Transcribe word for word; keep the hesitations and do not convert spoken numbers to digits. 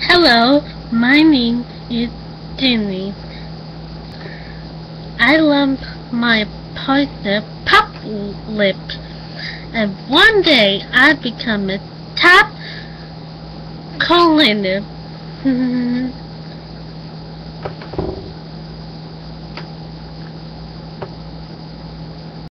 Hello, my name is Jenny. I love my partner Pop Lip, and one day I become a top co-leader.